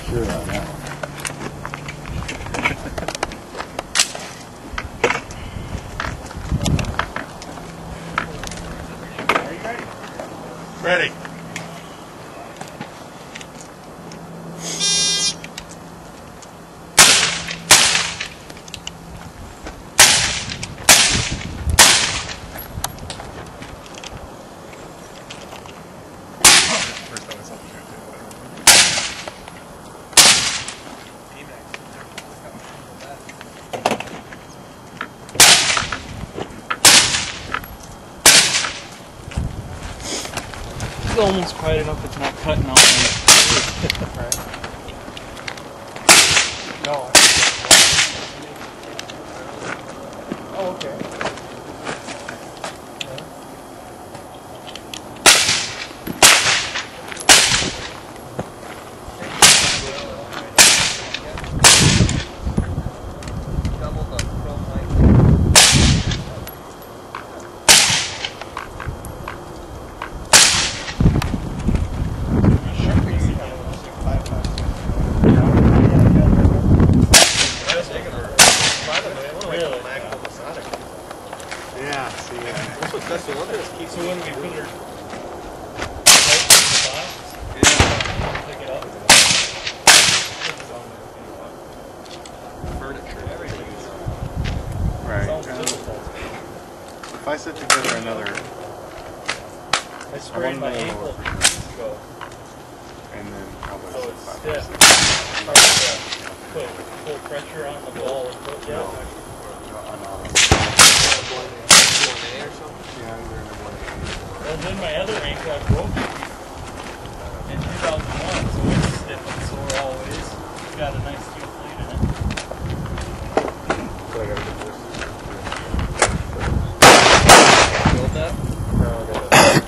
sure on that one. Are you ready? Ready. It's almost quiet enough it's not cutting out. Right. No. Oh, okay. Yeah, see, That's the one that keeps. So when we put her pick it up. Furniture, everything. right. Sounds difficult. If I set together another, I sprained my ankle 2 weeks ago. and then probably So it's 5%. stiff. Hard to put full pressure on the ball and put No. yeah. Yeah, either in a one. Well, then my other ankle I broke in 2001, so it's stiff and sore always. It's got a nice steel plate in it. So I gotta get this. Build that? No, I gotta.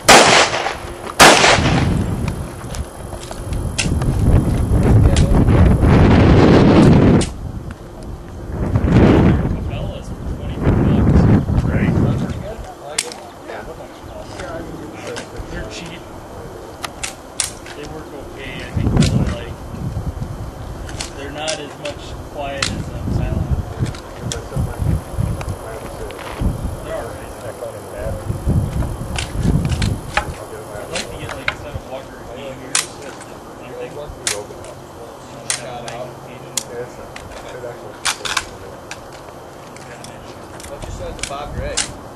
Cabela's for $20. Right. They're cheap. They work okay. I think they're like they're not as much quiet as Silent. They're alright. I'd like to get like a set of Walker game ears. What you said to Bob Gray?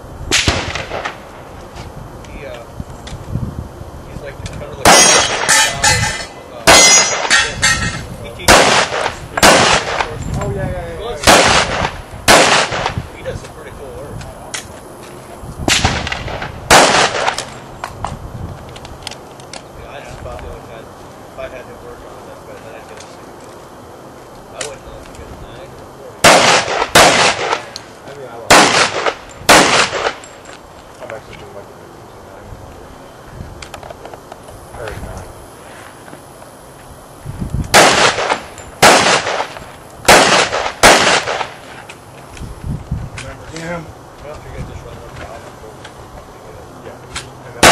He's like kind of like he teaches. Oh yeah. He does some pretty cool work. Yeah, I just about the only time if I had to work on that, but then I'd get a sick. I wouldn't know if you get a 9 or 40. I mean, I love it. I'm actually doing like a 15 9. Or 9. Yeah. Well, if you're gonna just run one job, Yeah. And then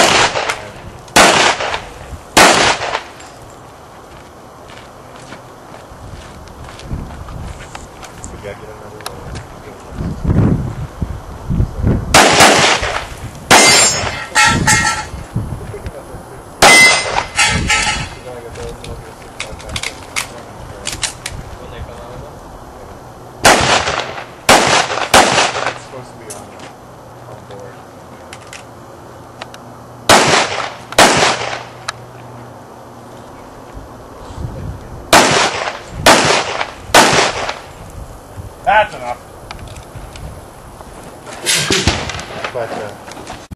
we gotta get another one. when they come out of them. It's supposed to be on board. That's enough. But